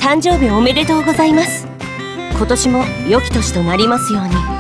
誕生日おめでとうございます。今年も良き年となりますように。